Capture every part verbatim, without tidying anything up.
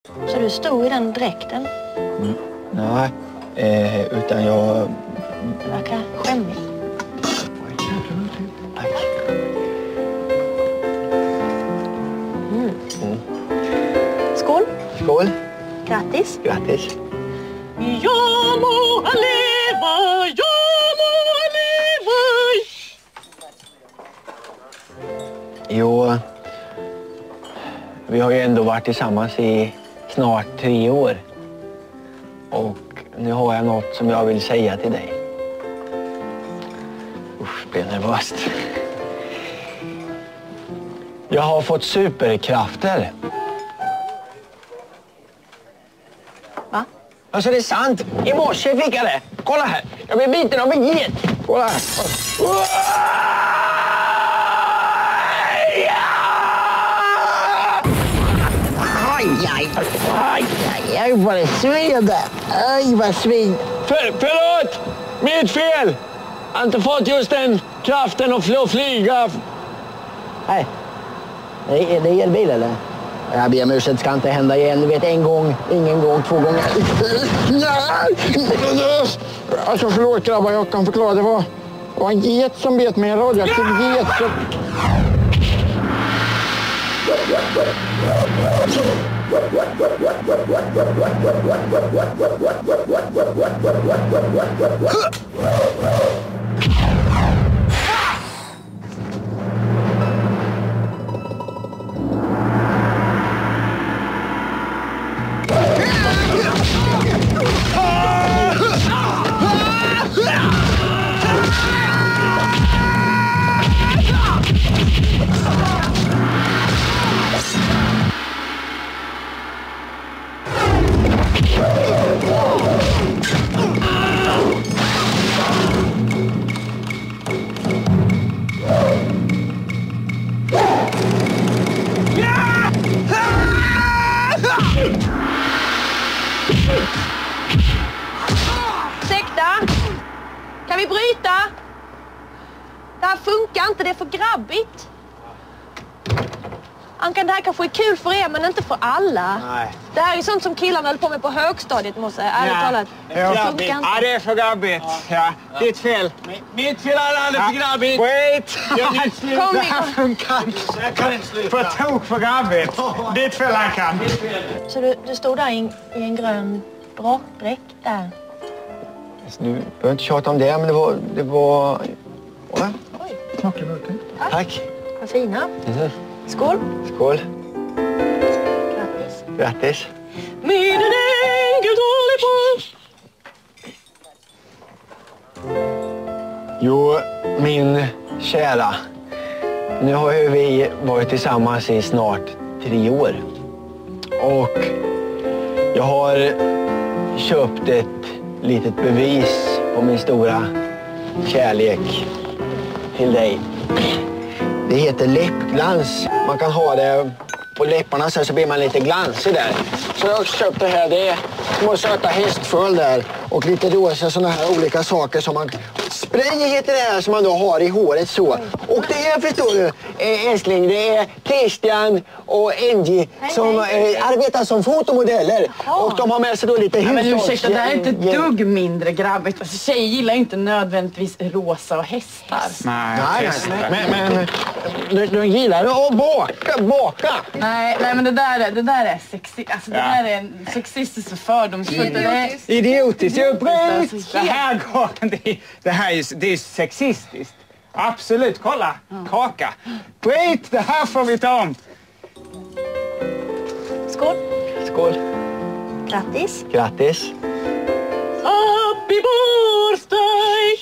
Så du stod i den dräkten? Mm. Nej, eh, utan jag... Verkar skämmigt. Tack. Mm. Mm. Skål. Skål. Grattis. Grattis. Jag må leva, jag må leva. Jo, vi har ju ändå varit tillsammans i snart tre år. Och nu har jag något som jag vill säga till dig. Usch, det blir nervöst. Jag har fått superkrafter. Va? Alltså det är sant. I morse fick jag det. Kolla här. Jag blev biten av en get. Kolla här. Aj, aj, aj, aj, aj, vad det svider. Aj, vad svin. För, förlåt! Mitt fel! Jag har inte fått just den kraften att fly, flyga. Nej, det är det elbil eller? Jag ber om ursäkt, ska inte hända igen. Du vet, en gång, ingen gång, två gånger. Alltså förlåt grabbar, jag kan förklara. Det var, det var en get som bet mig, en radioaktiv get. Så... Ursäkta? Kan vi bryta? Det här funkar inte, det är för grabbigt. Ankan, det här kanske är kul för er, men inte för alla. Nej. Det här är sånt som killarna höll på med på högstadiet, måste jag ärligt talat. Det funkar inte. Ja, det är för grabbigt. Ja, ditt fel. Mitt fel, alla är för grabbigt. Wait! Kom Det här igen. funkar inte. För tok för grabbigt. Ditt fel, Ankan. Så du, du stod där i en, i en grön drakdräkt där. Du behöver inte tjata om det, men det var... Det var... Ja. Oj, Tack. vad fina. Mm. Skål. Skål. Grattis. Grattis. Med en enkel dålig på. Jo, min kära. Nu har ju vi varit tillsammans i snart tre år. Och jag har köpt ett litet bevis på min stora kärlek till dig. Det heter läppglans. Man kan ha det på läpparna så, så blir man lite glansig där. Så jag har köpt det här. Det är små söta hästföl där. Och lite rosa sådana här olika saker som man... Spray heter det här som man då har i håret så. Och det här förstår du, eh, älskling, det är Christian och Angie som eh, arbetar som fotomodeller. Och de har med sig då lite Ja, men hushålls... ursäkta, det här är inte ett dugg mindre grabbigt. Alltså, tjejer gillar ju inte nödvändigtvis rosa och hästar. Nej, Nej, nej, men, men de, de gillar att baka, baka. Nej, nej, men det där, det där är sexi, alltså, det Ja. där är sexistiskt och fördomsfullt. Det är idiotiskt. Jag bryt! Alltså, Det här går det, det här är, det är sexistiskt. Absolut, kolla. Kaka. Bryt, det här får vi ta om. Skål. Skål. Grattis. Grattis. Happy birthday.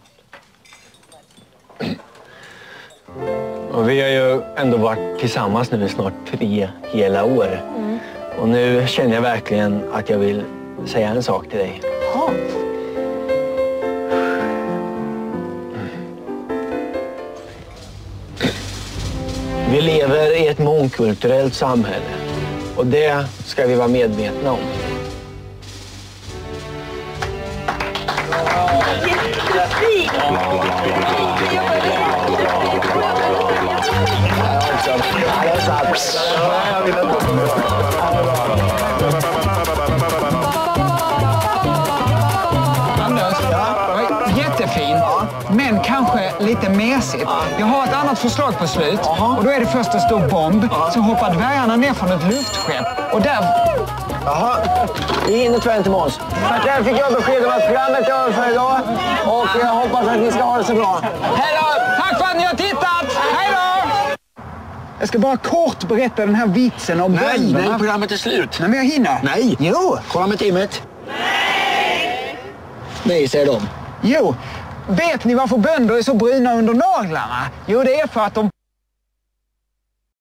Och vi har ju ändå varit tillsammans nu i snart tre hela år. Mm. Och nu känner jag verkligen att jag vill säga en sak till dig. Ja. Vi lever i ett mångkulturellt samhälle. Och det ska vi vara medvetna om. Jättefint. Ja, det är sant. men kanske lite mesigt. Jag har ett annat förslag på slut. Och då är det först en stor bomb. Så hoppar dvärgarna ner från ett luftskepp. Och där... Jaha, vi hinner tyvärr inte med oss. Tack, jag fick jag besked om att programmet är över för idag. Och jag hoppas att ni ska ha det så bra. Hej då! Tack för att ni har tittat! Hej då! Jag ska bara kort berätta den här vitsen om Nej, bönderna. nej, programmet är slut. Nej, men jag hinner. Nej. Jo. Kolla med timmet. Nej! Nej, säger de. Jo. Vet ni varför bönder är så bruna under naglarna? Jo, det är för att de